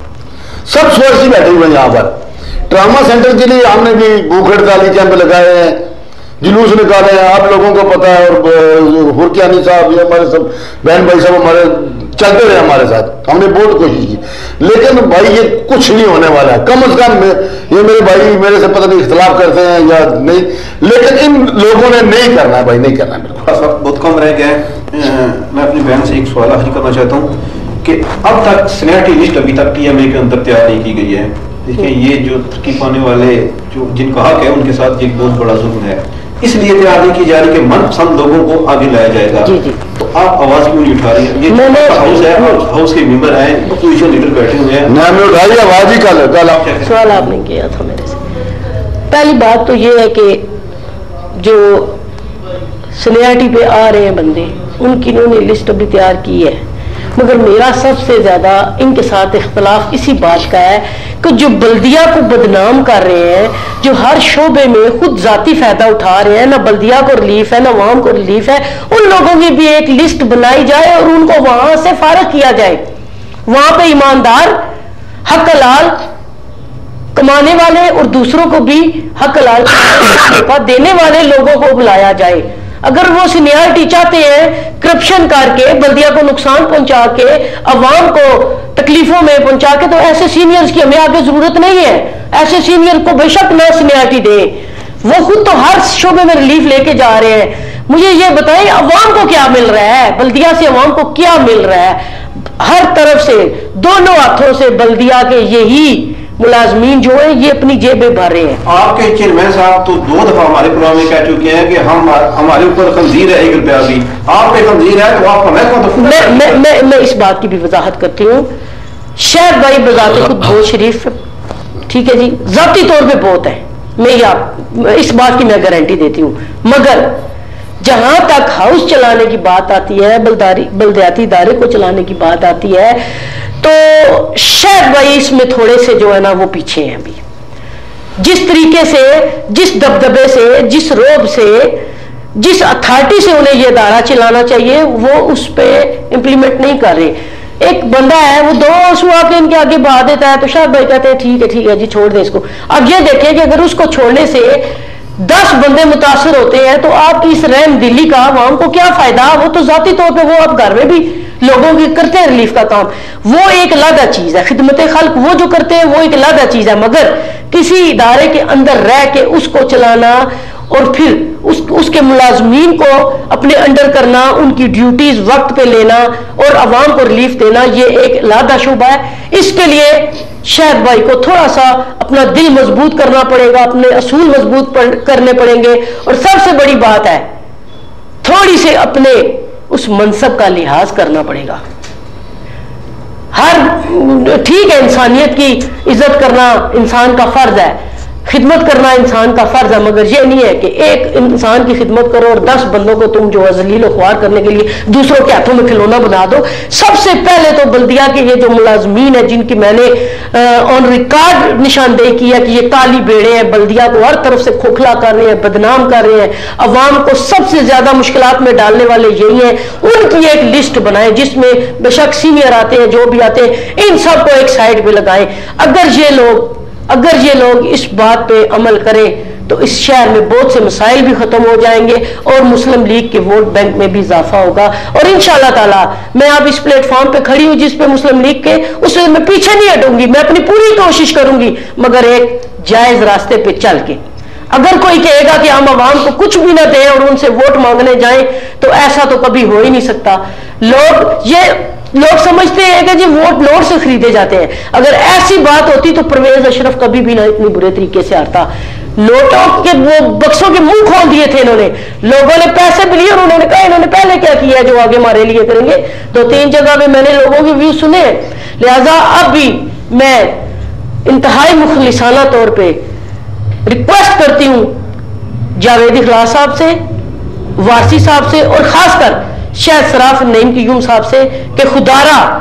सब सिफारशी बैठे हुए हैं यहाँ पर। ट्रामा सेंटर के लिए हमने भी भूख हड़ताली कैंप लगाए हैं, जुलूस निकाले हैं, आप लोगों को पता है। और हुरकियानी साहब ये हमारे सब बहन भाई सब हमारे चलते रहे हमारे साथ, हमने बहुत कोशिश की, लेकिन भाई ये कुछ नहीं होने वाला है। कम से कम ये मेरे भाई मेरे से पता नहीं इख्तलाफ करते हैं या नहीं, लेकिन इन लोगों ने नहीं करना है भाई, नहीं करना है। बिल्कुल बहुत कम रह गया है। मैं अपनी बहन से एक सवाल हासिल करना चाहता हूँ कि अब तक सीनियरिटी लिस्ट अभी तक TMA के अंदर तैयार नहीं की गई है। देखिए ये जो तरक्की पाने वाले जो जिनका हक है उनके साथ एक बहुत बड़ा जुल्म है, इसलिए तैयार नहीं की जा रही कि मनपसंद लोगों को आगे लाया जाएगा। जी जी। तो आप आवाज क्यों नहीं उठा रही है? ये हाउस है, हाउस के मेंबर हैं, अपोजिशन लीडर बैठे हुए हैं, मैं उठाई आवाज ही कल सवाल आपने किया था मेरे से। पहली बात तो ये है कि जो सीनियरिटी पे आ रहे हैं बंदे, उनकी इन्होंने लिस्ट अभी तैयार की है, मगर मेरा सबसे ज्यादा इनके साथ इख्तलाफ इसी बात का है कि जो बल्दिया को बदनाम कर रहे हैं, जो हर शोबे में खुद जाती फायदा उठा रहे हैं, ना बल्दिया को रिलीफ है ना अवाम को रिलीफ है, उन लोगों की भी एक लिस्ट बनाई जाए और उनको वहां से फारग किया जाए। वहां पे ईमानदार हक हलाल कमाने वाले और दूसरों को भी हक हलाल देने वाले लोगों को बुलाया जाए। अगर वो सीनियरिटी चाहते हैं करप्शन करके बल्दिया को नुकसान पहुंचा के अवाम को तकलीफों में पहुंचा के, तो ऐसे सीनियर्स की हमें आगे जरूरत नहीं है। ऐसे सीनियर को बेशक ना सीनियरिटी दे, वो खुद तो हर शोबे में रिलीफ लेके जा रहे हैं। मुझे ये बताएं अवाम को क्या मिल रहा है, बल्दिया से अवाम को क्या मिल रहा है? हर तरफ से दोनों हाथों से बल्दिया के यही मुलाजमीन जो है ये अपनी जेबें भर रहे हैं। आपके चेयरमैन साहब तो 2 दफा हमारे प्रोग्राम में कह चुके हैं कि हम हमारे ऊपर खंजीर है 1 रुपया भी, आप पे खंजीर है तो आप मैं इस बात की भी वजाहत करती हूँ। शायद भाई बजाते खुद बहुत शरीफ, ठीक है जी, जाती तौर पे बहुत है, मैं इस बात की मैं गारंटी देती हूँ, मगर जहां तक हाउस चलाने की बात आती है, बल्दियाती इदारे को चलाने की बात आती है, तो शायद भाई इसमें थोड़े से जो है ना वो पीछे हैं अभी। जिस तरीके से, जिस दबदबे से, जिस रोब से, जिस अथॉरिटी से उन्हें ये इदारा चलाना चाहिए वो उस पर इंप्लीमेंट नहीं कर रहे। एक बंदा है वो 2 आंसू आके इनके आगे बहा देता है तो शायद भाई कहते हैं ठीक है जी छोड़ दे इसको। अब ये देखें कि अगर उसको छोड़ने से 10 बंदे मुतासर होते हैं तो आपकी इस रहम दिली का आवाम को क्या फायदा? वो तो जाती तौर पे वो आप घर में भी लोगों की करते हैं रिलीफ का काम, वो एक अलग चीज है। खिदमत खल्क वो जो करते हैं वो एक अलग चीज है, मगर किसी इदारे के अंदर रह के उसको चलाना और फिर उसके मुलाजमीन को अपने अंडर करना, उनकी ड्यूटीज वक्त पे लेना और अवाम को रिलीफ देना, ये एक लादा शुबा है। इसके लिए शायद भाई को थोड़ा सा अपना दिल मजबूत करना पड़ेगा, अपने असूल मजबूत करने पड़ेंगे, और सबसे बड़ी बात है थोड़ी से अपने उस मनसब का लिहाज करना पड़ेगा। हर ठीक है, इंसानियत की इज्जत करना इंसान का फर्ज है, खिदमत करना इंसान का फर्ज है, मगर ये नहीं है कि एक इंसान की खिदमत करो और 10 बंदों को तुम जो है जलील और ख्वार करने के लिए दूसरों के हाथों में खिलौना बना दो। सबसे पहले तो बल्दिया के ये जो मुलाजमीन है जिनकी मैंने ऑन रिकॉर्ड निशानदेही की है कि ये काली बेड़े हैं, बल्दिया को हर तरफ से खोखला कर रहे हैं, बदनाम कर रहे हैं, अवाम को सबसे ज्यादा मुश्किलात में डालने वाले यही हैं, उनकी एक लिस्ट बनाए जिसमें बेशक सीनियर आते हैं, जो भी आते हैं, इन सबको एक साइड पे लगाएं। अगर ये लोग इस बात पे अमल करें तो इस शहर में बहुत से मसाइल भी खत्म हो जाएंगे और मुस्लिम लीग के वोट बैंक में भी इजाफा होगा। और इंशाअल्लाह ताला मैं अब इस प्लेटफॉर्म पे खड़ी हूं जिस पे मुस्लिम लीग के, उससे मैं पीछे नहीं हटूंगी, मैं अपनी पूरी कोशिश करूंगी, मगर एक जायज रास्ते पे चल के। अगर कोई कहेगा कि हम आवाम को कुछ भी ना दें और उनसे वोट मांगने जाएं तो ऐसा तो कभी हो ही नहीं सकता। लोग समझते हैं कि जी वोट नोट से खरीदे जाते हैं। अगर ऐसी बात होती तो परवेज अशरफ कभी भी ना इतनी बुरे तरीके से हारता। नोटों के वो बक्सों के मुंह खोल दिए थे इन्होंने, लोगों ने पैसे भी लिए और उन्होंने कहा इन्होंने पहले क्या किया जो आगे हमारे लिए करेंगे। 2-3 जगह पे मैंने लोगों के व्यू सुने, लिहाजा अब भी मैं इंतहाई मुखलिसाना तौर पे रिक्वेस्ट करती हूं जावेद इखलास साहब से, वारसी साहब से और खासकर शायद सराफ नईम कीयूम साहब से कि खुदारा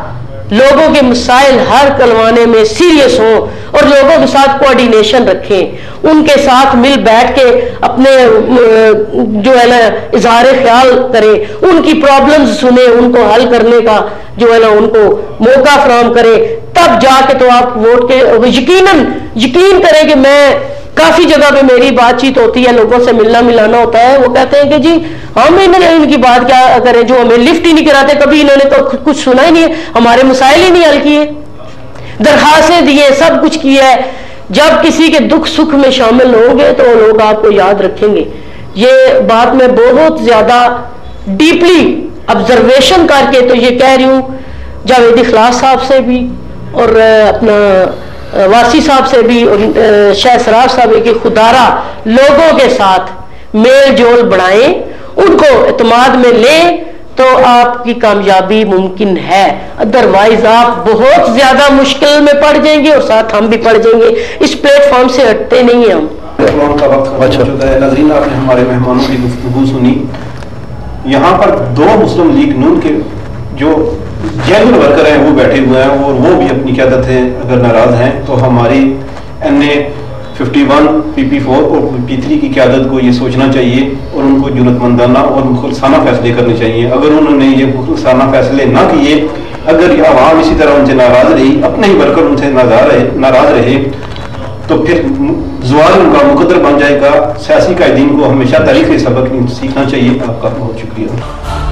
لوگوں کے مسائل حل کروانے میں سیریس ہوں اور لوگوں کے ساتھ کوآرڈینیشن رکھیں، ان کے ساتھ مل بیٹھ کے اپنے جو ہے نا اظہار خیال کریں، ان کی پرابلمز سنیں، ان کو حل کرنے کا جو ہے نا ان کو موقع فراہم کریں، تب جا کے تو آپ ووٹ کے یقین کریں کہ میں کافی جگہ پہ میری بات چیت ہوتی ہے، لوگوں سے ملنا ملانا ہوتا ہے، وہ کہتے ہیں کہ جی ہم ان کی بات کیا کریں جو ہمیں لفٹ ہی نہیں کراتے، کبھی انہوں نے تو کچھ سنا ہی نہیں ہے، ہمارے مسائل ہی نہیں حل کیے، درخواستیں دیے، سب کچھ کیا ہے۔ جب کسی کے دکھ سکھ میں شامل ہوں گے تو لوگ آپ کو یاد رکھیں گے۔ یہ بات میں بہت زیادہ ڈیپلی آبزرویشن کر کے تو یہ کہہ رہی ہوں، جاوید اخلاص صاحب سے بھی اور اپنا واسی صاحب سے بھی اور شاہ سراج صاحب کہ خدارہ لوگوں کے ساتھ میل جول بڑھائیں، ان کو اعتماد میں لیں تو آپ کی کامیابی ممکن ہے، ادروائز آپ بہت زیادہ مشکل میں پڑ جائیں گے اور ساتھ ہم بھی پڑ جائیں گے، اس پلیٹ فارم سے ہٹتے نہیں ہیں ہم۔ کا وقت موجود ہے۔ ناظرین، آپ نے ہمارے مہمانوں کی گفتگو سنی۔ یہاں پر دو مسلم لیگ نون کے جو جینوئن ورکر ہیں وہ بیٹھے ہوئے ہیں اور وہ بھی اپنی قیادت سے اگر ناراض ہیں تو ہماری NA 51 PP4 اور P3 کی قیادت کو یہ سوچنا چاہیے اور ان کو جرأت مندانہ اور مخلصانہ فیصلے کرنے چاہیے۔ اگر انہوں نے یہ مخلصانہ فیصلے نہ کیے، اگر یہ عوام اسی طرح ان سے ناراض رہی، اپنے ہی ورکر ان سے ناراض رہے تو پھر زوال ان کا مقدر بن جائے گا۔ سیاسی قائدین کو ہمیشہ تاریخی سبق سیکھنا چاہیے۔ آپ کا بہت شکریہ۔